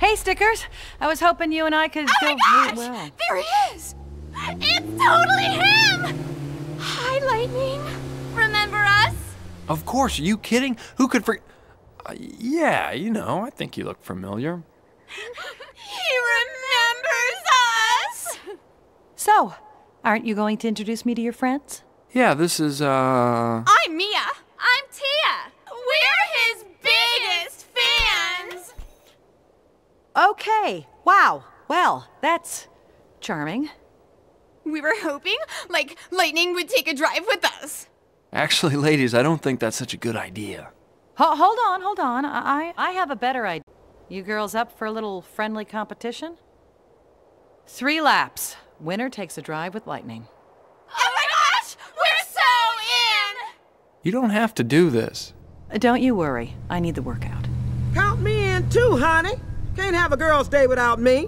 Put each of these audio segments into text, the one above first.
Hey, Stickers. I was hoping you and I could Oh go my gosh! well. There he is! It's totally him! Hi, Lightning. Remember us? Of course, are you kidding? Who could yeah, you know, I think you look familiar. He remembers us! So, aren't you going to introduce me to your friends? Yeah, this is, I'm Mia. I'm Tia. We're his biggest fans! Okay. Wow. Well, that's charming. We were hoping, like, Lightning would take a drive with us. Actually, ladies, I don't think that's such a good idea. Hold on. I have a better idea. You girls up for a little friendly competition? 3 laps. Winner takes a drive with Lightning. Oh my gosh! We're so in! You don't have to do this. Don't you worry. I need the workout. Count me in too, honey. Can't have a girl's day without me.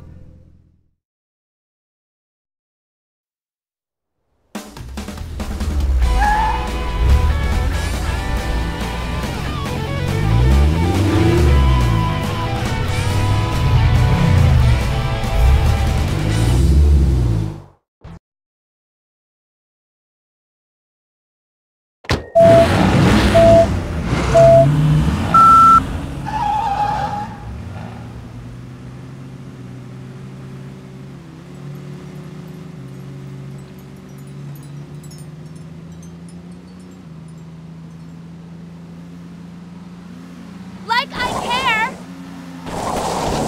Like I care!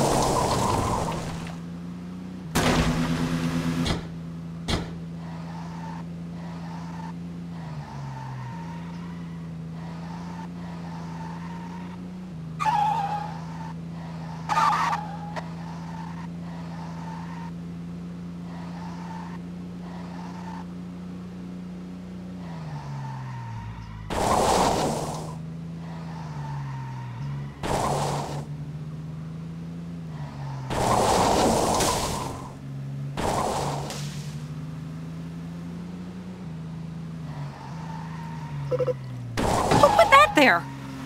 Who put that there?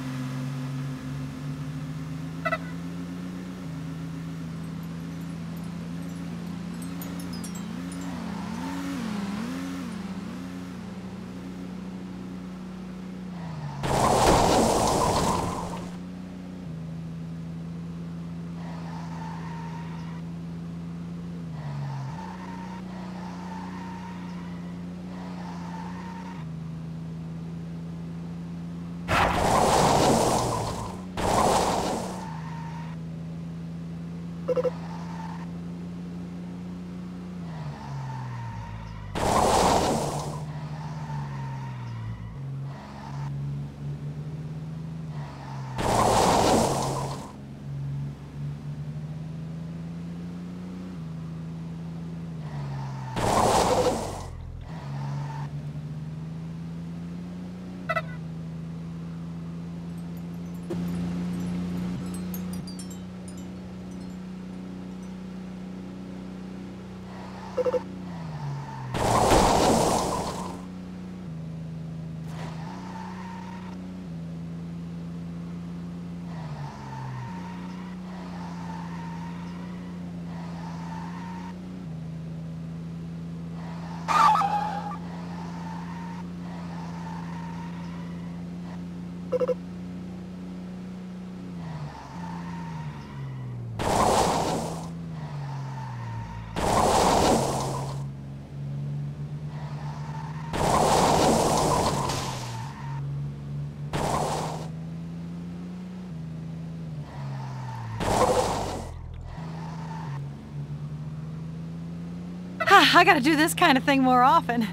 I gotta do this kind of thing more often.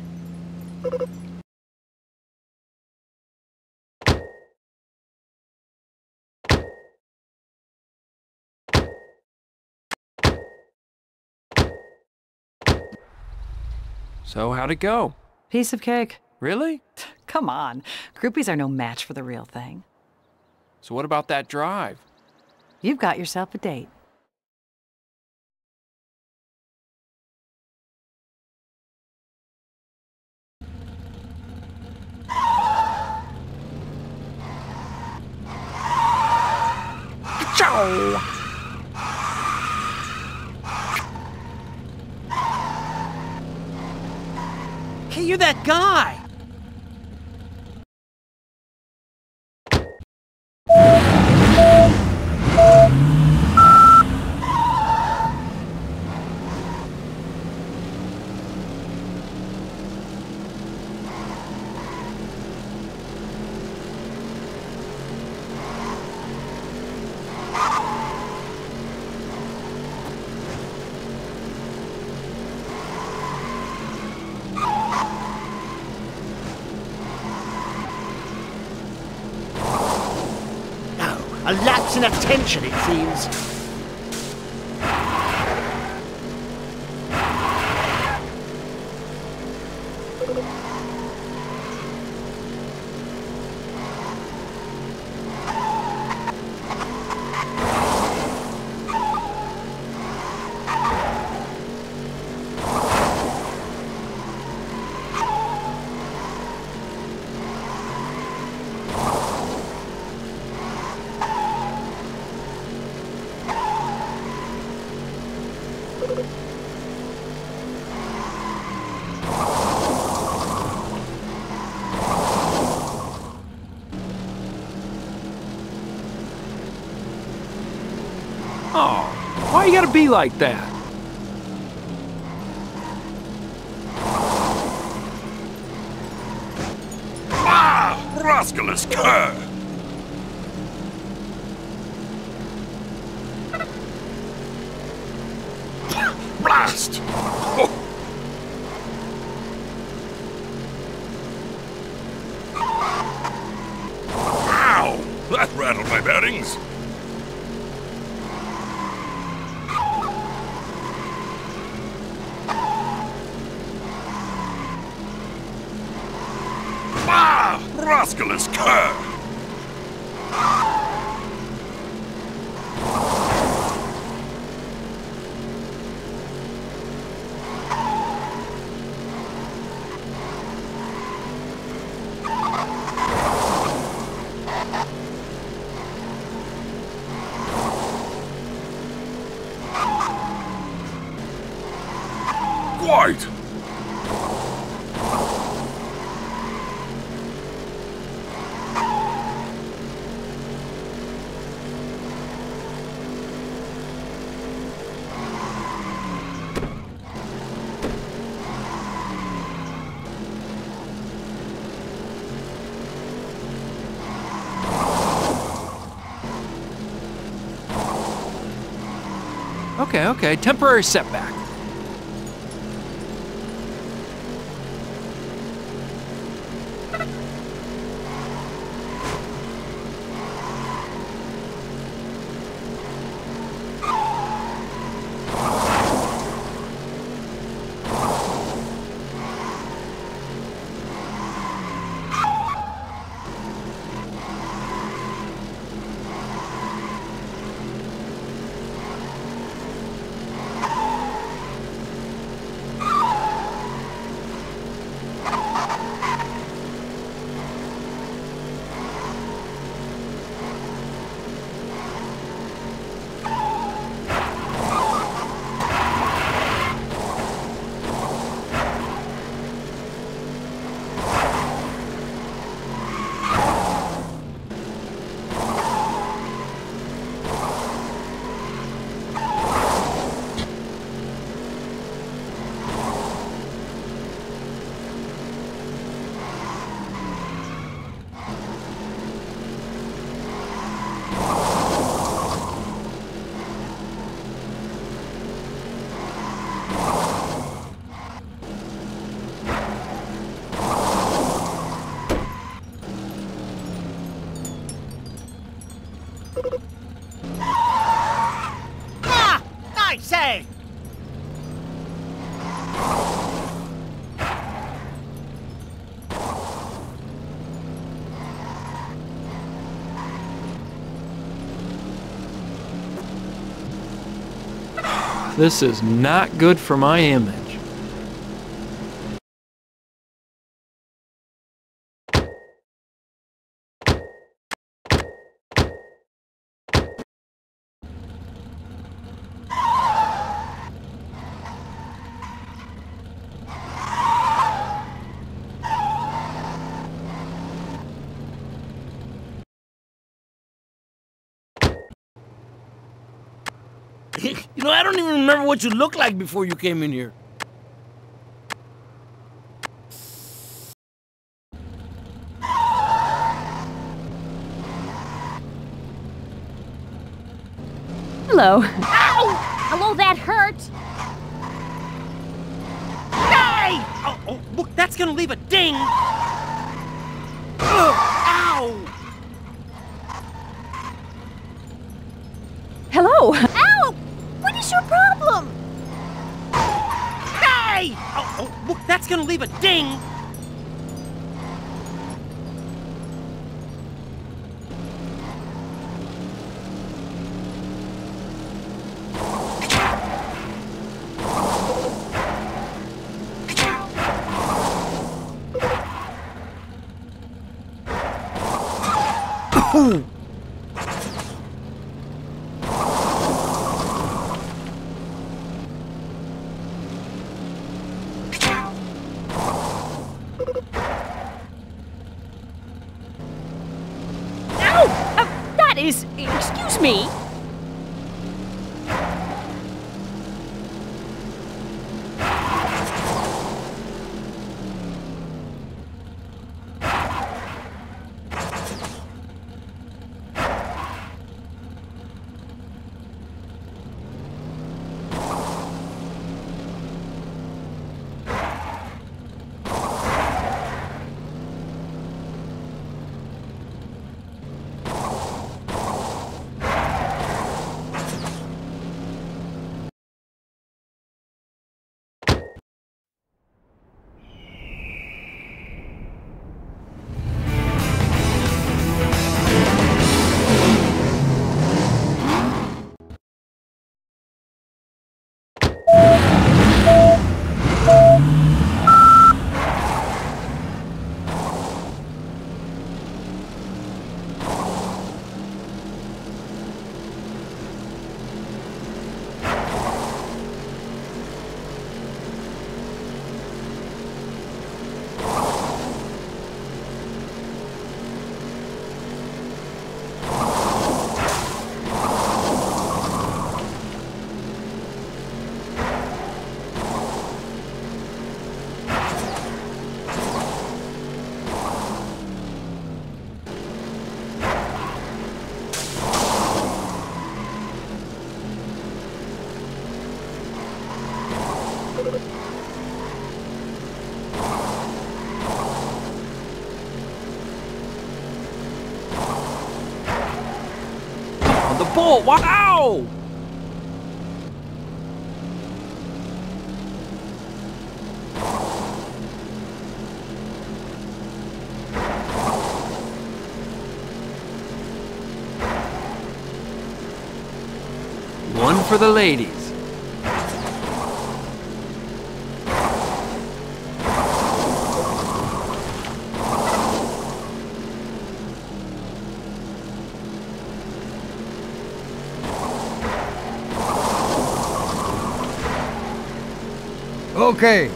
So, how'd it go? Piece of cake. Really? Come on. Groupies are no match for the real thing. So what about that drive? You've got yourself a date. Ciao! you're that guy. A lapse in attention, it seems. Oh, why you gotta be like that? Ah! Rascalous cur! Blast! Oh. Ow! That rattled my bearings. Ah! Rascalous cur! Quite! Okay, temporary setback. Ah! I say! This is not good for my image. You know, I don't even remember what you looked like before you came in here. Hello. Ow! Hello, that hurt. Hey! Oh, look, that's gonna leave a ding! Ow! Hello. Ow! What is your problem? Hey! Oh, look, that's gonna leave a ding! Excuse me. The bull! Wow! One for the ladies. Okay.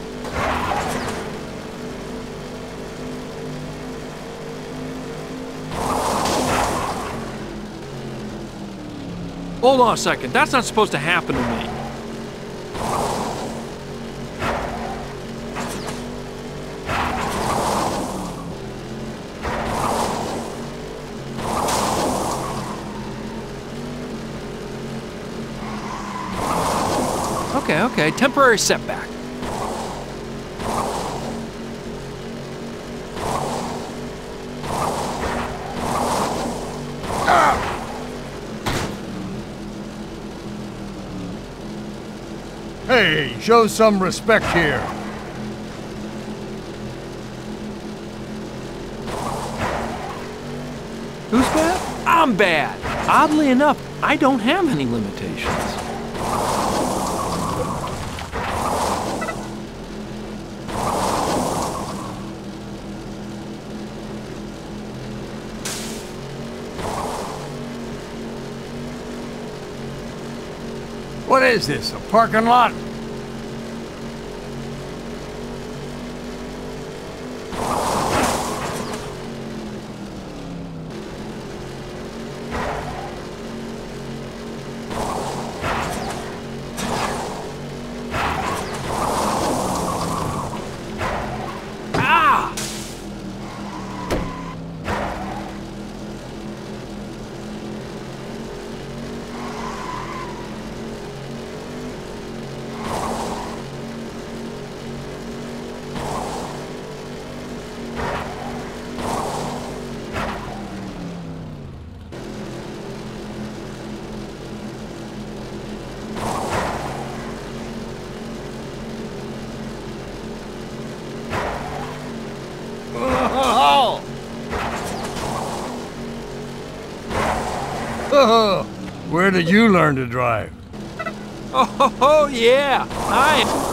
Hold on a second. That's not supposed to happen to me. Okay. Temporary setback. Hey, show some respect here. Who's bad? I'm bad. Oddly enough, I don't have any limitations. What is this, a parking lot? Where did you learn to drive? Oh, yeah.